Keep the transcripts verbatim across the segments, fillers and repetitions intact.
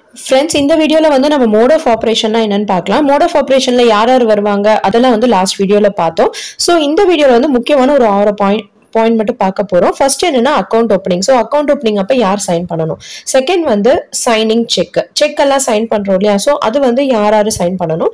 Friends, இந்த வீடியோல வந்து நம்ம mode of operation என்னன்னு பார்க்கலாம். Mode of operationல யார் யார் வருவாங்க அதெல்லாம் வந்து லாஸ்ட் வீடியோல பார்த்தோம். சோ இந்த வீடியோல வந்து முக்கியமான ஒரு ஆறு பாயிண்ட் பாயிண்ட் மட்டும் பார்க்க போறோம். ஃபர்ஸ்ட் என்னன்னா account opening. So account opening அப்ப யார் சைன் பண்ணனும்? செகண்ட் வந்து சைனிங் செக். செக் எல்லாம் சைன் பண்றோம் இல்லையா? சோ அது வந்து யார் யார் சைன் பண்ணனும்?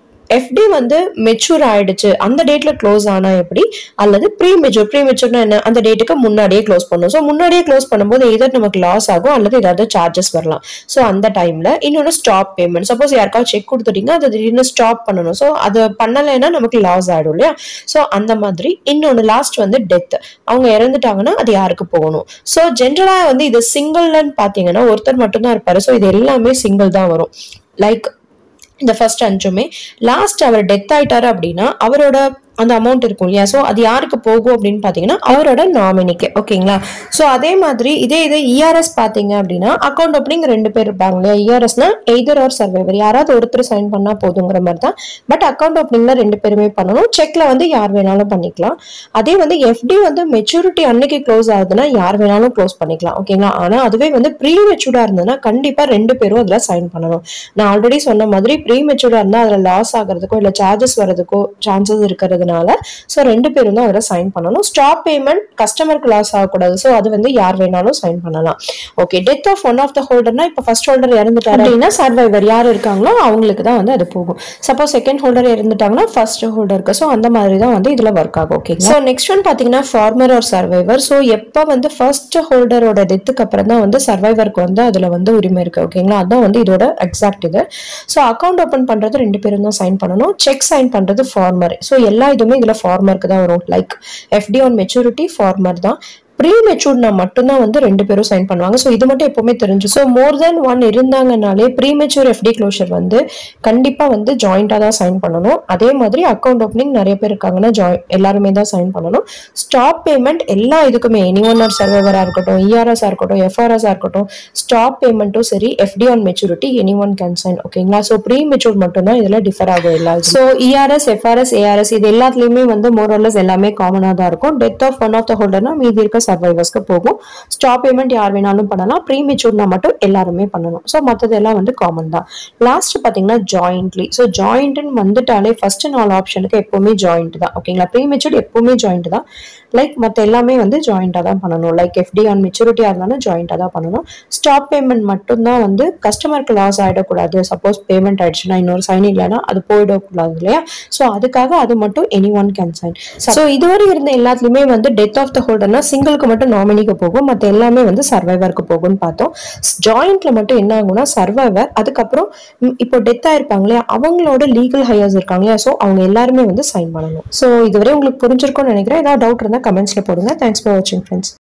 F D வந்து மெச்சூர் ஆயிடுச்சு அந்த டேட்ல க்ளோஸ் ஆனா எப்படி அல்லது ப்ரீ மெச்சூர் ப்ரீ மெச்சூர்னா என்ன அந்த டேட்டுக்கு முன்னாடியே க்ளோஸ் பண்ணனும் சோ முன்னாடியே க்ளோஸ் பண்ணும்போது either நமக்கு லாஸ் ஆகும் அல்லது ஏதாவது சார்ஜஸ் வரலாம் சோ அந்த டைம்ல இன்னொரு ஸ்டாப் பேமெண்ட் சப்போஸ் யாருக்காவது செக் கொடுத்துட்டீங்க அது திடீர்னு ஸ்டாப் பண்ணனும் சோ அது பண்ணலைன்னா நமக்கு லாஸ் ஆயிடும் இல்லையா சோ அந்த மாதிரி இன்னொரு லாஸ்ட் வந்து டெத் அவங்க இறந்துட்டாங்கன்னா அது யாருக்கு போகணும் சோ ஜெனரலா வந்து இது சிங்கிள்னு பாத்தீங்கன்னா ஒருத்தர் மட்டும் தான் இருப்பாரு சோ இது எல்லாமே சிங்கிள் தான் வரும் லைக் இந்த ஃபர்ஸ்ட் அஞ்சுமே லாஸ்ட் அவர் டெத் ஆயிட்டாரு அப்படின்னா அவரோட அந்த அமௌண்ட் இருக்கும் இல்லையா சோ அது யாருக்கு போகும் அப்படின்னு பாத்தீங்கன்னா அவரோட நாமினிக்கு ஓகேங்களா சோ அதே மாதிரி இதே இதே E R S பாத்தீங்க அப்படின்னா அக்கவுண்ட் ஓபனிங் ரெண்டு பேர் இருப்பாங்க இல்லையா E R S னா எய்தர் ஆர் சர்வைவர் யாராவது ஒருத்தர் சைன் பண்ணா போதுங்கிற மாதிரி தான் பட் அக்கவுண்ட் ஓபனிங்ல ரெண்டு பேருமே பண்ணணும் செக்ல வந்து யார் வேணாலும் பண்ணிக்கலாம் அதே வந்து F D வந்து மெச்சூரிட்டி அன்னைக்கு க்ளோஸ் ஆகுதுன்னா யார் வேணாலும் க்ளோஸ் பண்ணிக்கலாம் ஓகேங்களா ஆனா அதுவே வந்து ப்ரீ மெச்சூர்டா இருந்ததுன்னா கண்டிப்பா ரெண்டு பேரும் அதுல சைன் பண்ணணும் நான் ஆல்ரெடி சொன்ன மாதிரி ப்ரீ மெச்சூர்டா இருந்தா அதுல லாஸ் ஆகிறதுக்கோ இல்ல சார்ஜஸ் வரதுக்கோ சான்சஸ் இருக்கிறது சோ ரெண்டு பேரும் தான் அதல சைன் பண்ணனும் ஸ்டாப் பேமெண்ட் கஸ்டமருக்கு லாஸ் ஆக கூடாது சோ அது வந்து யார் வேணாலும் சைன் பண்ணலாம் okay death of one of the ஹோல்டர்னா இப்ப ஃபர்ஸ்ட் ஹோல்டர் இறந்துட்டாரு அப்படினா சர்வைவர் யார் இருக்காங்களோ அவங்களுக்கு தான் வந்து அது போகும் சப்போஸ் செகண்ட் ஹோல்டர் இறந்துட்டாங்கன்னா ஃபர்ஸ்ட் ஹோல்டருக்கு சோ அந்த மாதிரி தான் வந்து இதுல வர்க் ஆகும் ஓகே சோ நெக்ஸ்ட் ஒன் பாத்தீங்கன்னா ஃபார்மர் ஆர் சர்வைவர் சோ எப்ப வந்து ஃபர்ஸ்ட் ஹோல்டரோட டெத்துக்கு அப்புறம் தான் வந்து சர்வைவருக்கு வந்து அதுல வந்து உரிமை இருக்கு ஓகேங்களா அதான் வந்து இதோட எக்ஸாக்ட் இது சோ அக்கவுண்ட் ஓபன் பண்றது ரெண்டு பேரும் தான் சைன் பண்ணனும் செக் சைன் பண்றது ஃபார்மர் சோ எல்லா இதுமே இதுல ஃபார்மருக்கு தான் வரும் like F D on maturity former தான் ப்ரீ மெச்சூர்னா மட்டும்தான் வந்து ரெண்டு பேரும் சைன் பண்ணுவாங்க சோ இது மட்டும் எப்பவுமே தெரிஞ்சு சோ மோர் தென் ஒன் இருந்தாங்கனாலே premature F D closure வந்து கண்டிப்பா வந்து ஜாயிண்டா தான் சைன் பண்ணணும் அதே மாதிரி அக்கவுண்ட் ஓபனிங் நிறைய பேர் இருக்காங்கன்னா எல்லாருமே தான் சைன் பண்ணணும் ஸ்டாப் பேமெண்ட் எல்லா இதுக்குமே எனி ஒன் ஆர் சர்வைவரா இருக்கட்டும் E R S ஆ இருக்கட்டும் F R S ஆ இருக்கட்டும் ஸ்டாப் பேமெண்ட்டும் சரி F D on maturity any one can sign ஓகேங்களா சோ ப்ரீ மெச்சூர் மட்டும் தான் இதுல டிஃபர் ஆகும் எல்லா so E R S F R S A R S இது எல்லாத்துலயுமே வந்து மோர் ஆர் லெஸ் எல்லாமே காமனா தான் இருக்கும் death of one of the ஹோல்டர்னா மீதி இருக்க சர்வைவர்ஸ்க்கு போகும் ஸ்டாப் பேமெண்ட் யார் வேணாலும் பண்ணலாம் ப்ரீ மெச்சூர்னா மட்டும் எல்லாருமே பண்ணணும் சோ மத்ததெல்லாம் வந்து காமன் தான் லாஸ்ட் பாத்தீங்கன்னா ஜாயிண்ட்லி சோ ஜாயிண்ட்னு வந்துட்டாலே ஃபர்ஸ்ட் நாலு ஆப்ஷனுக்கு எப்பவுமே ஜாயிண்ட் தான் ஓகேங்களா ப்ரீ மெச்சூர்ட் எப்பவுமே ஜாயிண்ட் தான் லைக் மத்த எல்லாமே வந்து ஜாயிண்டா தான் பண்ணணும் like F D on maturity இருந்தாலும் ஜாயிண்டா தான் பண்ணணும் ஸ்டாப் பேமெண்ட் மட்டும் தான் வந்து கஸ்டமருக்கு லாஸ் ஆயிடக்கூடாது சப்போஸ் பேமெண்ட் ஆயிடுச்சுன்னா இன்னொரு சைன் இல்லைன்னா அது போயிடக்கூடாது இல்லையா சோ அதுக்காக அது மட்டும் any one can sign so இதுவரை இருந்த எல்லாத்துலயுமே வந்து டெத் ஆஃப் த ஹோல்டர்னா சிங்கிளுக்கு மட்டும் நாமினிக்கு போகும் மத்த எல்லாமே வந்து சர்வைவருக்கு போகும்னு பார்த்தோம் ஜாயிண்ட்ல மட்டும் என்ன ஆகும்னா சர்வைவர் அதுக்கப்புறம் இப்போ டெத் ஆயிருப்பாங்க இல்லையா அவங்களோட லீகல் ஹையர்ஸ் இருக்காங்க இல்லையா சோ அவங்க எல்லாருமே வந்து சைன் பண்ணணும் சோ இதுவரை உங்களுக்கு புரிஞ்சிருக்கும்னு நினைக்கிறேன் ஏதாவது டவுட் இருந்தா கமெண்ட்ஸ்ல போடுங்க தேங்க்ஸ் ஃபார் வாட்சிங் ஃப்ரெண்ட்ஸ்